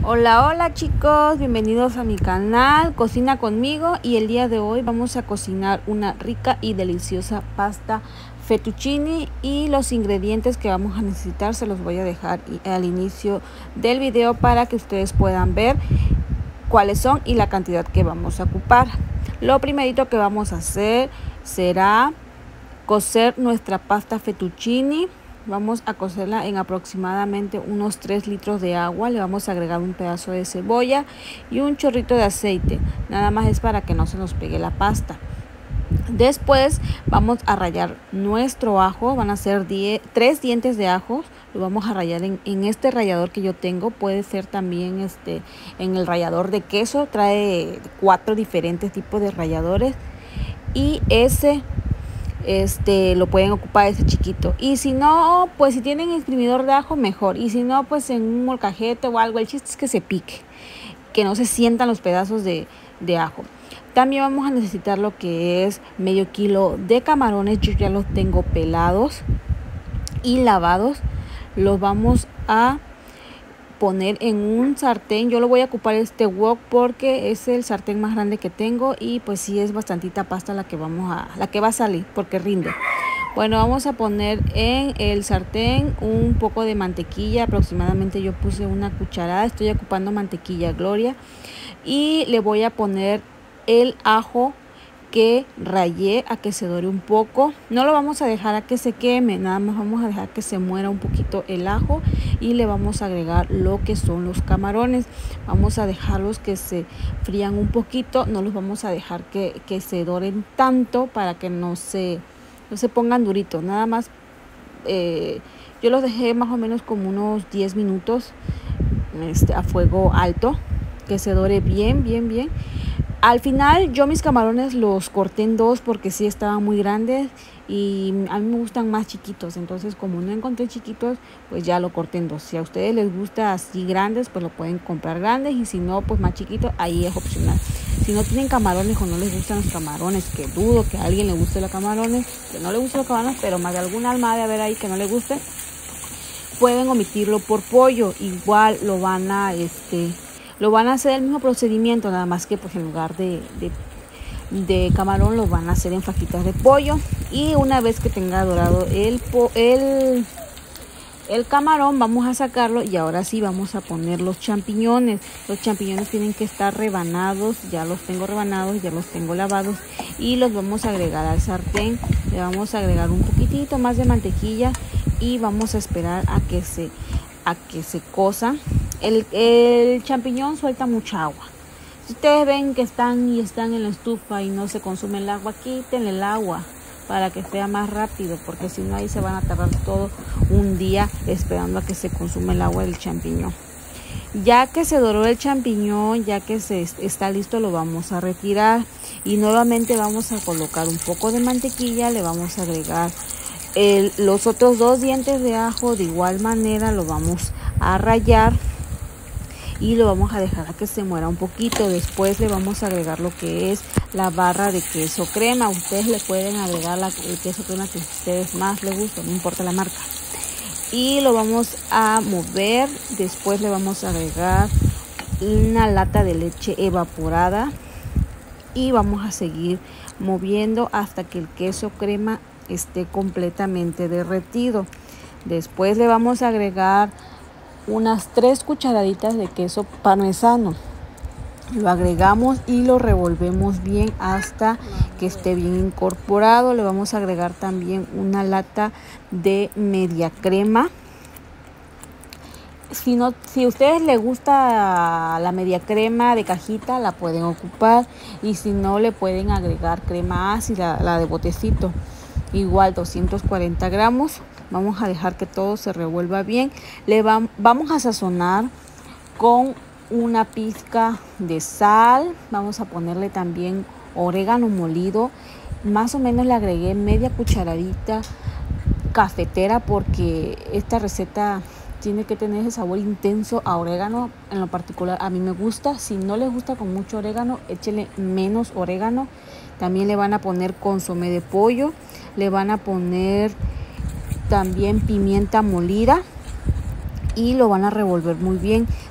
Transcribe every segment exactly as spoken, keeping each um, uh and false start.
Hola, hola chicos, bienvenidos a mi canal Cocina conmigo, y el día de hoy vamos a cocinar una rica y deliciosa pasta fettuccine, y los ingredientes que vamos a necesitar se los voy a dejar al inicio del video para que ustedes puedan ver cuáles son y la cantidad que vamos a ocupar. Lo primerito que vamos a hacer será cocer nuestra pasta fettuccine. Vamos a cocerla en aproximadamente unos tres litros de agua. Le vamos a agregar un pedazo de cebolla y un chorrito de aceite. Nada más es para que no se nos pegue la pasta. Después vamos a rallar nuestro ajo. Van a ser tres dientes de ajo. Lo vamos a rallar en, en este rallador que yo tengo. Puede ser también este en el rallador de queso. Trae cuatro diferentes tipos de ralladores. Y ese Este, lo pueden ocupar ese chiquito, y si no, pues si tienen exprimidor de ajo mejor, y si no, pues en un molcajete o algo. El chiste es que se pique, que no se sientan los pedazos de, de ajo. También vamos a necesitar lo que es medio kilo de camarones. Yo ya los tengo pelados y lavados. Los vamos a poner en un sartén. Yo lo voy a ocupar este wok porque es el sartén más grande que tengo, y pues sí es bastantita pasta la que vamos a la que va a salir porque rinde. Bueno, vamos a poner en el sartén un poco de mantequilla. Aproximadamente yo puse una cucharada. Estoy ocupando mantequilla Gloria, y le voy a poner el ajo que rayé a que se dore un poco. No lo vamos a dejar a que se queme, nada más vamos a dejar que se muera un poquito el ajo, y le vamos a agregar lo que son los camarones. Vamos a dejarlos que se frían un poquito, no los vamos a dejar que, que se doren tanto para que no se, no se pongan duritos. Nada más eh, yo los dejé más o menos como unos diez minutos este, a fuego alto, que se dore bien, bien, bien. Al final yo mis camarones los corté en dos porque sí estaban muy grandes, y a mí me gustan más chiquitos. Entonces, como no encontré chiquitos, pues ya lo corté en dos. Si a ustedes les gusta así grandes, pues lo pueden comprar grandes, y si no, pues más chiquitos, ahí es opcional. Si no tienen camarones o no les gustan los camarones, que dudo que a alguien le guste los camarones, que no le gusten los camarones, pero más de alguna alma de haber ahí que no le guste, pueden omitirlo por pollo. Igual lo van a este Lo van a hacer el mismo procedimiento, nada más que pues en lugar de, de, de camarón lo van a hacer en fajitas de pollo. Y una vez que tenga dorado el, el, el camarón, vamos a sacarlo, y ahora sí vamos a poner los champiñones. Los champiñones tienen que estar rebanados. Ya los tengo rebanados, ya los tengo lavados, y los vamos a agregar al sartén. Le vamos a agregar un poquitito más de mantequilla, y vamos a esperar a que se, a que se cosa. El, el champiñón suelta mucha agua. Si ustedes ven que están y están en la estufa y no se consume el agua, quítenle el agua para que sea más rápido, porque si no ahí se van a tardar todo un día esperando a que se consume el agua del champiñón. Ya que se doró el champiñón, ya que se está listo, lo vamos a retirar, y nuevamente vamos a colocar un poco de mantequilla. Le vamos a agregar el, los otros dos dientes de ajo. De igual manera lo vamos a rallar, y lo vamos a dejar a que se muera un poquito. Después le vamos a agregar lo que es la barra de queso crema. Ustedes le pueden agregar la, el queso crema que a ustedes más les gusta, no importa la marca. Y lo vamos a mover. Después le vamos a agregar una lata de leche evaporada, y vamos a seguir moviendo hasta que el queso crema esté completamente derretido. Después le vamos a agregar unas tres cucharaditas de queso parmesano. Lo agregamos y lo revolvemos bien hasta que esté bien incorporado. Le vamos a agregar también una lata de media crema. Si no, si a ustedes les gusta la media crema de cajita, la pueden ocupar, y si no, le pueden agregar crema ácida, la de botecito, igual doscientos cuarenta gramos. Vamos a dejar que todo se revuelva bien. Le va, vamos a sazonar con una pizca de sal. Vamos a ponerle también orégano molido. Más o menos le agregué media cucharadita cafetera, porque esta receta tiene que tener ese sabor intenso a orégano. En lo particular a mí me gusta. Si no les gusta con mucho orégano, échenle menos orégano. También le van a poner consomé de pollo. Le van a poner también pimienta molida, y lo van a revolver muy bien.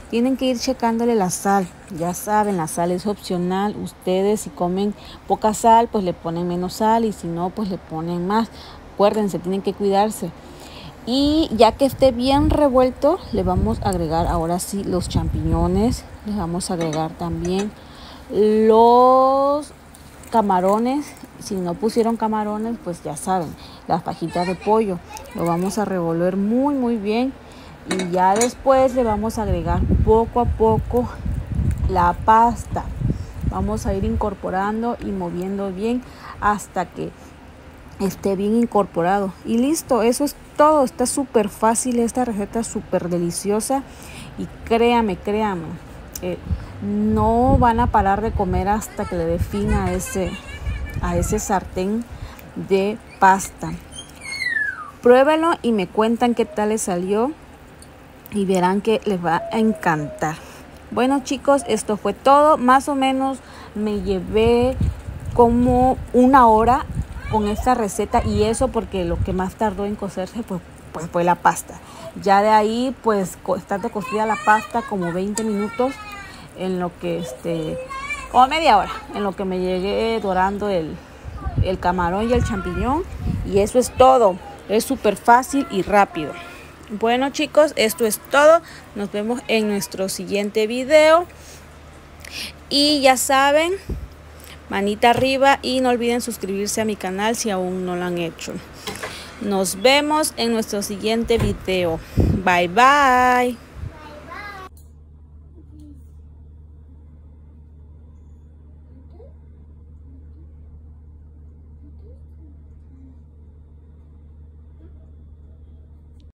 tienen que ir checándole la sal. Ya saben, la sal es opcional. Ustedes si comen poca sal, pues le ponen menos sal, y si no, pues le ponen más. Acuérdense, tienen que cuidarse. Y ya que esté bien revuelto, le vamos a agregar ahora sí los champiñones. Les vamos a agregar también los camarones. Si no pusieron camarones, pues ya saben, las fajitas de pollo. Lo vamos a revolver muy muy bien. Y ya después le vamos a agregar poco a poco la pasta. Vamos a ir incorporando y moviendo bien hasta que esté bien incorporado. Y listo, eso es todo. Está súper fácil esta receta, súper deliciosa. Y créame, créame, eh, no van a parar de comer hasta que le dé fin a ese, a ese sartén de pasta. Pruébenlo y me cuentan qué tal les salió. Y verán que les va a encantar. Bueno chicos, esto fue todo. Más o menos me llevé como una hora con esta receta, y eso porque lo que más tardó en cocerse pues, pues fue la pasta. Ya de ahí pues estando cocida la pasta como veinte minutos, en lo que este o media hora, en lo que me llegué dorando el, el camarón y el champiñón. Y eso es todo. Es súper fácil y rápido. Bueno chicos, esto es todo. Nos vemos en nuestro siguiente video. Y ya saben, manita arriba y no olviden suscribirse a mi canal si aún no lo han hecho. Nos vemos en nuestro siguiente video. Bye bye.